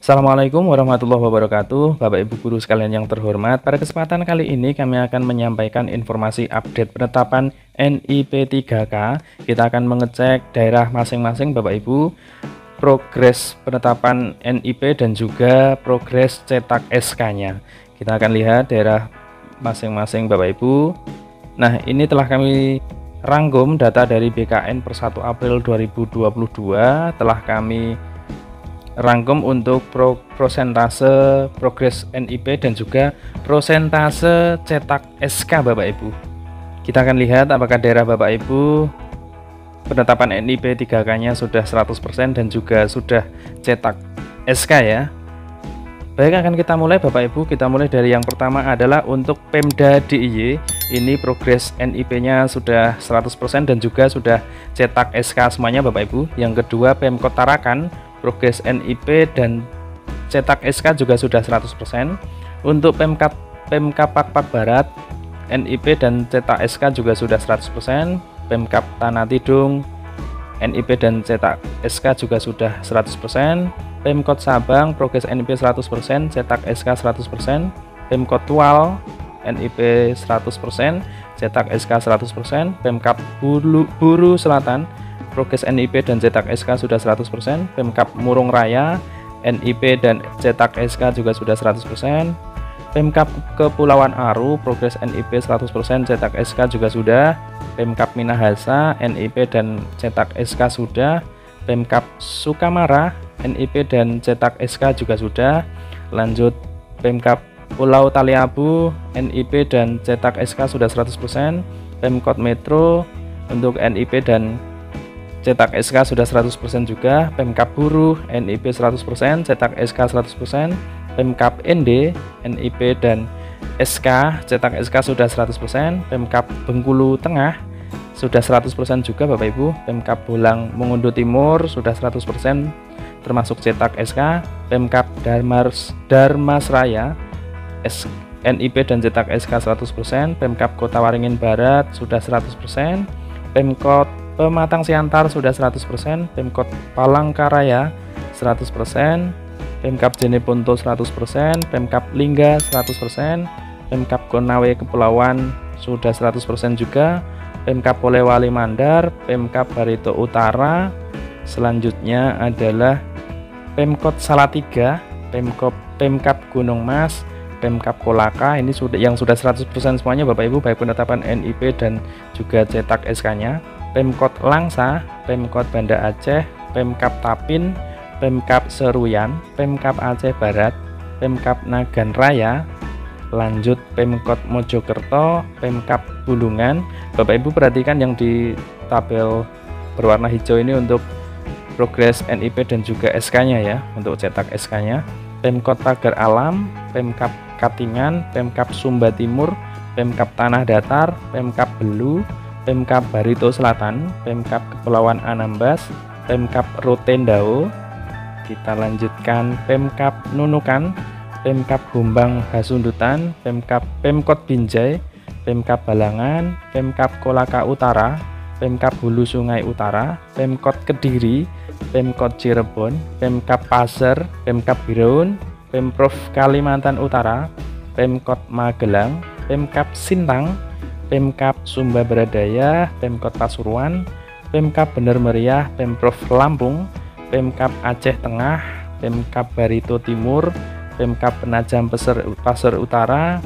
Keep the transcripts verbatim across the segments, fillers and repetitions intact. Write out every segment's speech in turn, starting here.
Assalamualaikum warahmatullahi wabarakatuh, Bapak Ibu guru sekalian yang terhormat. Pada kesempatan kali ini kami akan menyampaikan informasi update penetapan N I P tiga K. Kita akan mengecek daerah masing-masing Bapak Ibu, progres penetapan N I P dan juga progres cetak S K-nya. Kita akan lihat daerah masing-masing Bapak Ibu. Nah, ini telah kami rangkum data dari B K N per satu April dua ribu dua puluh dua, telah kami rangkum untuk pro prosentase progres N I P dan juga prosentase cetak S K Bapak Ibu. Kita akan lihat apakah daerah Bapak Ibu penetapan N I P tiga K-nya sudah seratus persen dan juga sudah cetak S K ya. Baik, akan kita mulai Bapak Ibu. Kita mulai dari yang pertama adalah untuk Pemda D I Y. Ini progres N I P-nya sudah seratus persen dan juga sudah cetak S K semuanya Bapak Ibu. Yang kedua Pemkot Tarakan, progres N I P dan cetak S K juga sudah seratus persen. Untuk Pemkap Pemkap Pakpak Barat, N I P dan cetak S K juga sudah seratus persen. Pemkap Tanah Tidung, N I P dan cetak S K juga sudah seratus persen. Pemkot Sabang, progres N I P seratus persen, cetak S K seratus persen. Pemkot Tual, N I P seratus persen, cetak S K seratus persen. Pemkap Bulu, Buru Selatan, progres N I P dan cetak S K sudah seratus persen. Pemkap Murung Raya, N I P dan cetak S K juga sudah seratus persen. Pemkap Kepulauan Aru, progres N I P seratus persen, cetak S K juga sudah. Pemkap Minahasa, N I P dan cetak S K sudah. Pemkap Sukamara, N I P dan cetak S K juga sudah. Lanjut Pemkap Pulau Taliabu, N I P dan cetak S K sudah seratus persen. Pemkot Metro untuk N I P dan cetak S K sudah seratus persen juga. Pemkap Buruh, N I P seratus persen, cetak S K seratus persen. Pemkap N D, N I P dan S K, cetak S K sudah seratus persen. Pemkap Bengkulu Tengah sudah seratus persen juga Bapak Ibu. Pemkap Bolang Mongondo Timur sudah seratus persen termasuk cetak S K. Pemkap Darmas Darmasraya, N I P dan cetak S K seratus persen. Pemkap Kota Waringin Barat sudah seratus persen. Pemkot Pematang Siantar sudah seratus persen. Pemkot Palangkaraya seratus persen. Pemkap Jeneponto seratus persen. Pemkap Lingga seratus persen. Pemkap Konawe Kepulauan sudah seratus persen juga. Pemkap Polewali Mandar, Pemkap Barito Utara. Selanjutnya adalah Pemkot Salatiga, Pemkop Pemkap Gunung Mas, Pemkap Kolaka. Ini sudah yang sudah seratus persen semuanya Bapak Ibu, baik penetapan N I P dan juga cetak S K-nya. Pemkot Langsa, Pemkot Banda Aceh, Pemkap Tapin, Pemkap Seruyan, Pemkap Aceh Barat, Pemkap Nagan Raya. Lanjut Pemkot Mojokerto, Pemkap Bulungan. Bapak Ibu perhatikan yang di tabel berwarna hijau ini untuk progres N I P dan juga S K-nya ya, untuk cetak S K-nya. Pemkot Pagar Alam, Pemkap Katingan, Pemkap Sumba Timur, Pemkap Tanah Datar, Pemkap Belu, Pemkap Barito Selatan, Pemkap Kepulauan Anambas, Pemkap Rotendao. Kita lanjutkan Pemkap Nunukan, Pemkap Humbang Hasundutan, Pemkap Pemkot Binjai, Pemkap Balangan, Pemkap Kolaka Utara, Pemkap Hulu Sungai Utara, Pemkot Kediri, Pemkot Cirebon, Pemkap Pasir, Pemkap Biraun, Pemprov Kalimantan Utara, Pemkot Magelang, Pemkap Sintang, Pemkap Sumba Bradaya, Pemkot Pasuruan, Pemkap Bener Meriah, Pemprov Lampung, Pemkap Aceh Tengah, Pemkap Barito Timur, Pemkap Penajam Pasir Utara.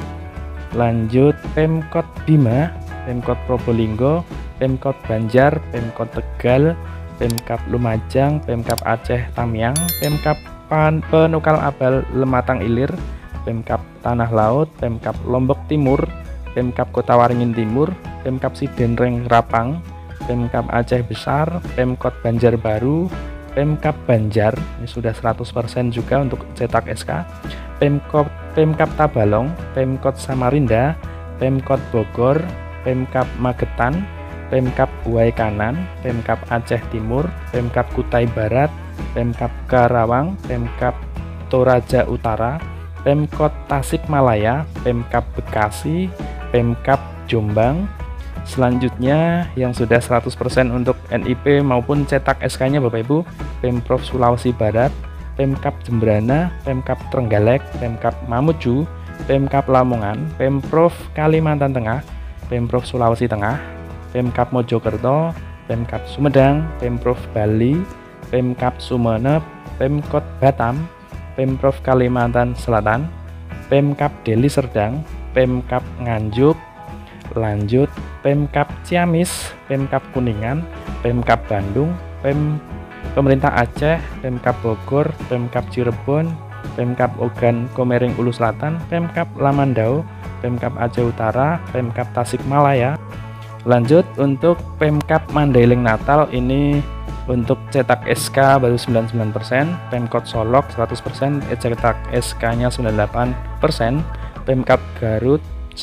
Lanjut Pemkot Bima, Pemkot Probolinggo, Pemkot Banjar, Pemkot Tegal, Pemkap Lumajang, Pemkap Aceh Tamiang, Pemkap Penukal Abal Lematang Ilir, Pemkap Tanah Laut, Pemkap Lombok Timur, Pemkap Kota Waringin Timur, Pemkap Sidenreng Rapang, Pemkap Aceh Besar, Pemkot Banjarbaru, Pemkap Banjar, ini sudah seratus persen juga untuk cetak S K. Pemkot Pemkap Tabalong, Pemkot Samarinda, Pemkot Bogor, Pemkap Magetan, Pemkap Huai Kanan, Pemkap Aceh Timur, Pemkap Kutai Barat, Pemkap Karawang, Pemkap Toraja Utara, Pemkot Tasikmalaya, Pemkap Bekasi, Pemkap Jombang. Selanjutnya yang sudah seratus persen untuk N I P maupun cetak S K-nya Bapak Ibu, Pemprov Sulawesi Barat, Pemkab Jembrana, Pemkab Trenggalek, Pemkab Mamuju, Pemkab Lamongan, Pemprov Kalimantan Tengah, Pemprov Sulawesi Tengah, Pemkab Mojokerto, Pemkab Sumedang, Pemprov Bali, Pemkab Sumeneb, Pemkot Batam, Pemprov Kalimantan Selatan, Pemkab Deli Serdang, Pemkab Nganjuk, lanjut Pemkab Ciamis, Pemkab Kuningan, Pemkab Bandung, Pem Pemerintah Aceh, Pemkab Bogor, Pemkab Cirebon, Pemkab Ogan Komering Ulu Selatan, Pemkab Lamandau, Pemkab Aceh Utara, Pemkab Tasikmalaya. Lanjut untuk Pemkab Mandailing Natal, ini untuk cetak S K baru sembilan puluh sembilan persen, Pemkot Solok seratus persen, cetak S K-nya sembilan puluh delapan persen, Pemkab Garut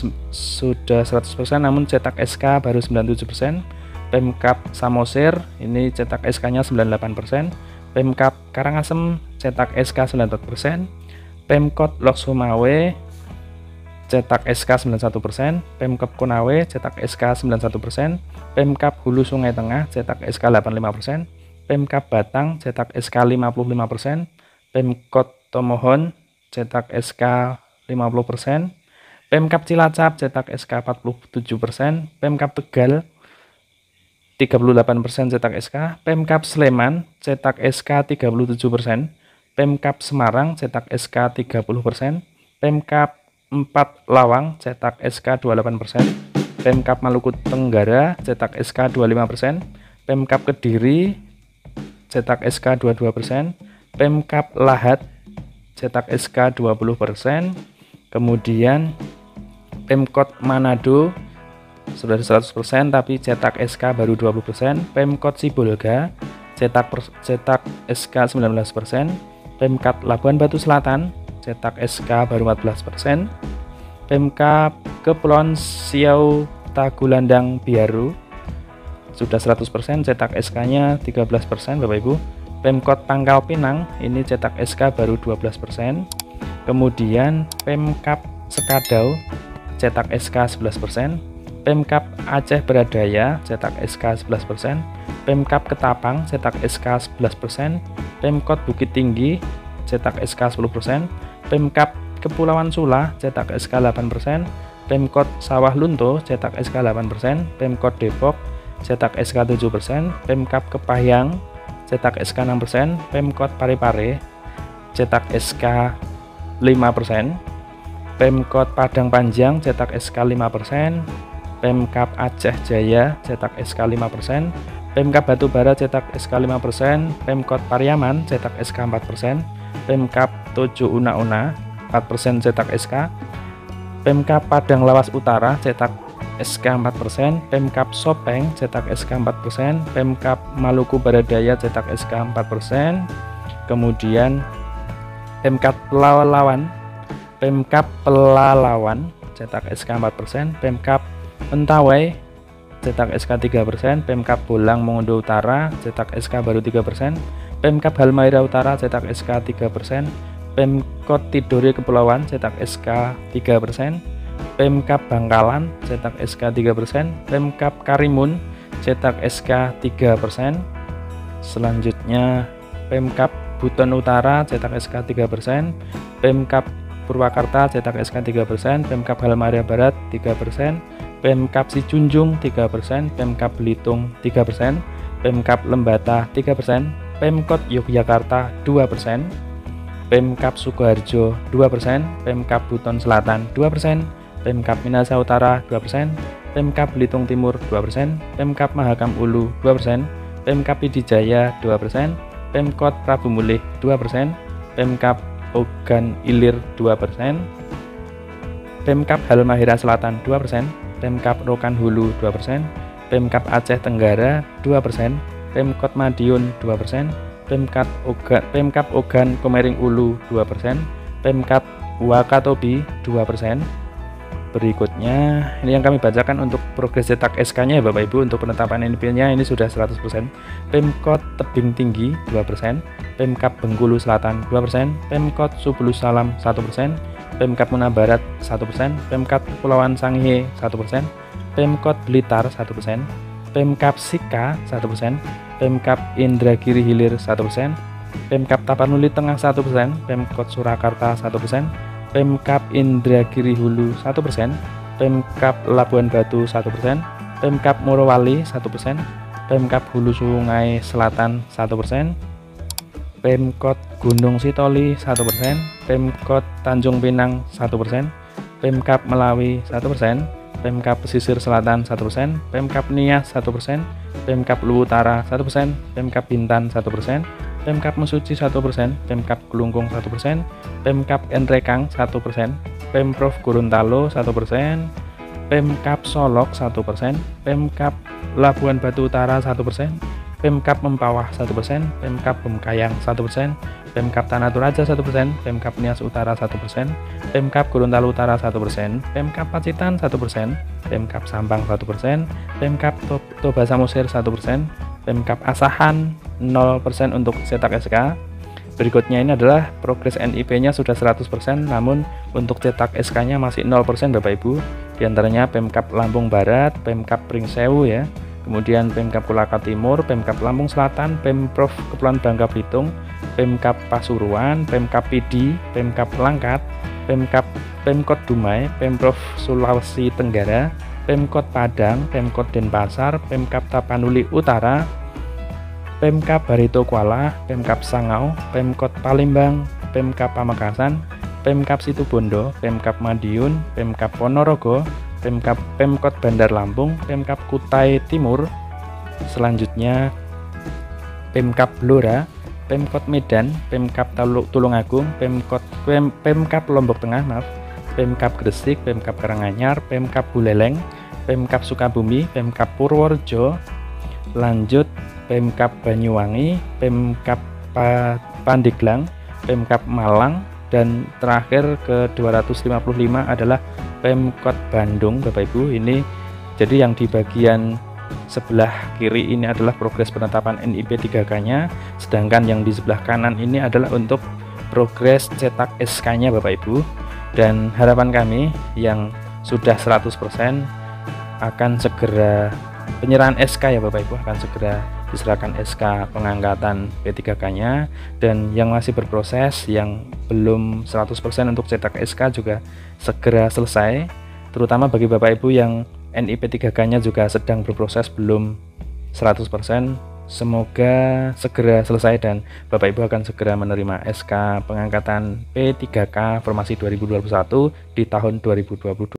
sudah seratus persen namun cetak S K baru sembilan puluh tujuh persen, Pemkab Samosir ini cetak S K-nya sembilan puluh delapan persen, Pemkab Karangasem cetak S K sembilan puluh empat persen, Pemkot Lok Sumawe cetak S K sembilan puluh satu persen, Pemkab Konawe cetak S K sembilan puluh satu persen, Pemkab Hulu Sungai Tengah cetak S K delapan puluh lima persen, Pemkab Batang cetak S K lima puluh lima persen, Pemkot Tomohon cetak S K lima puluh persen, Pemkab Cilacap cetak S K empat puluh tujuh persen, Pemkab Tegal tiga puluh delapan persen cetak S K, Pemkab Sleman cetak S K tiga puluh tujuh persen, Pemkab Semarang cetak S K tiga puluh persen, Pemkab empat Lawang cetak S K dua puluh delapan persen, Pemkab Maluku Tenggara cetak S K dua puluh lima persen, Pemkab Kediri cetak S K dua puluh dua persen, Pemkab Lahat cetak S K dua puluh persen, kemudian Pemkot Manado sudah seratus persen tapi cetak S K baru dua puluh persen, Pemkot Sibolga cetak cetak S K sembilan belas persen, Pemkab Labuan Batu Selatan cetak S K baru empat belas persen, Pemkab Kepulauan Siau Tagulandang Biaru sudah seratus persen cetak S K-nya tiga belas persen Bapak Ibu, Pemkot Pangkal Pinang ini cetak S K baru dua belas persen, kemudian Pemkab Sekadau cetak S K sebelas persen, Pemkab Aceh Beradaya cetak S K sebelas persen, Pemkab Ketapang cetak S K sebelas persen, Pemkot Bukit Tinggi cetak S K sepuluh persen, Pemkab Kepulauan Sula cetak S K delapan persen, Pemkot Sawah Lunto cetak S K delapan persen, Pemkot Depok cetak S K tujuh persen, Pemkab Kepahyang cetak S K enam persen, Pemkot Parepare cetak S K lima persen, Pemkot Padang Panjang cetak S K lima persen, Pemkab Aceh Jaya cetak S K lima persen, Pemkab Batubara cetak S K lima persen, Pemkot Pariaman cetak S K empat persen, Pemkab Tojo Una-Una empat persen cetak S K, Pemkab Padang Lawas Utara cetak S K empat persen, Pemkab Sopeng cetak S K empat persen, Pemkab Maluku Baradaya cetak S K empat persen, kemudian Pemkab Pelalawan Pemkab Pelalawan cetak S K empat persen, Pemkab Mentawai cetak S K tiga persen, Pemkab Bolang Mongondo Utara cetak S K baru tiga persen, Pemkab Halmahera Utara cetak S K tiga persen, Pemkot Tidore Kepulauan cetak S K tiga persen, Pemkab Bangkalan cetak S K tiga persen, Pemkab Karimun cetak S K tiga persen. Selanjutnya Pemkab Buton Utara cetak S K tiga persen, Pemkab Purwakarta cetak S K tiga persen, Pemkab Halmahera Barat tiga persen, Pemkab Sijunjung tiga persen, Pemkab Belitung tiga persen, Pemkab Lembata tiga persen, Pemkot Yogyakarta dua persen, Pemkab Sukoharjo dua persen, Pemkab Buton Selatan dua persen, Pemkab Minahasa Utara dua persen, Pemkab Belitung Timur dua persen, Pemkab Mahakam Ulu dua persen, Pemkab Pidijaya dua persen, Pemkot Prabu Mulih dua persen, Pemkab Ogan Ilir dua persen, Pemkab Halmahera Selatan dua persen, Pemkab Rokan Hulu dua persen, Pemkab Aceh Tenggara dua persen, Pemkot Madiun dua persen, Pemkab Ogan, Pemkab Ogan Komering Ulu dua persen, Pemkab Wakatobi dua persen. Berikutnya ini yang kami bacakan untuk progres cetak S K-nya ya Bapak Ibu. Untuk penetapan N I P-nya ini sudah seratus persen. Pemkot Tebing Tinggi dua persen, Pemkab Bengkulu Selatan dua persen, Pemkot Subulus Salam satu persen, Pemkab Muna Barat satu persen, Pemkab Kepulauan Sangihe satu persen, Pemkot Blitar satu persen, Pemkab Sika satu persen, Pemkab Indragiri Hilir satu persen, Pemkab Tapanuli Tengah satu persen, Pemkot Surakarta satu persen, Pemkab Indragiri Hulu satu persen, Pemkab Labuan Batu satu persen, Pemkab Morowali satu persen, Pemkab Hulu Sungai Selatan satu persen, Pemkot Gunung Sitoli satu persen, Pemkot Tanjung Pinang satu persen, Pemkab Melawi satu persen, Pemkab Pesisir Selatan satu persen, Pemkab Nias satu persen, Pemkab Luwu Utara satu persen, Pemkab Bintan satu persen, Pemkab Mesuji satu persen, Pemkab Kelungkung satu persen, Pemkab Nrekang satu persen, Pemprov Gorontalo satu persen, Pemkab Solok satu persen, Pemkab Labuan Batu Utara satu persen, Pemkab Mempawah satu persen, Pemkab Bengkayang satu persen, Pemkab Tanah Toraja satu persen, Pemkab Nias Utara satu persen, Pemkab Gorontalo Utara satu persen, Pemkab Pacitan satu persen, Pemkab Sampang satu persen, Pemkab Toba Samosir satu persen, Pemkab Asahan nol persen untuk cetak S K. Berikutnya ini adalah progres N I P-nya sudah seratus persen, namun untuk cetak S K-nya masih nol persen Bapak Ibu. Di antaranya Pemkab Lampung Barat, Pemkab Pringsewu ya. Kemudian Pemkab Kolaka Timur, Pemkab Lampung Selatan, Pemprov Kepulauan Bangka Belitung, Pemkab Pasuruan, Pemkab Pidi, Pemkab Langkat, Pemkab Pemkot Dumai, Pemprov Sulawesi Tenggara, Pemkot Padang, Pemkot Denpasar, Pemkab Tapanuli Utara, Pemkab Barito Kuala, Pemkab Sangau, Pemkot Palembang, Pemkab Pamekasan, Pemkab Situbondo, Pemkab Madiun, Pemkab Ponorogo, Pemkab Pemkot Bandar Lampung, Pemkab Kutai Timur, selanjutnya Pemkab Blora, Pemkot Medan, Pemkab Tulungagung, Pemkot Pem, Pemkab Lombok Tengah, maaf, Pemkab Gresik, Pemkab Karanganyar, Pemkab Buleleng, Pemkab Sukabumi, Pemkab Purworejo, lanjut Pemkab Banyuwangi, Pemkab Pandeglang, Pemkab Malang, dan terakhir ke dua ratus lima puluh lima adalah Pemkot Bandung Bapak Ibu. Ini jadi yang di bagian sebelah kiri ini adalah progres penetapan N I P tiga K nya, sedangkan yang di sebelah kanan ini adalah untuk progres cetak S K nya Bapak Ibu. Dan harapan kami yang sudah seratus persen akan segera penyerahan S K ya Bapak Ibu, akan segera diserahkan S K pengangkatan P tiga K nya, dan yang masih berproses yang belum seratus persen untuk cetak S K juga segera selesai, terutama bagi Bapak Ibu yang N I P tiga K nya juga sedang berproses belum seratus persen. Semoga segera selesai dan Bapak Ibu akan segera menerima S K pengangkatan P tiga K Formasi dua ribu dua puluh satu di tahun dua ribu dua puluh dua.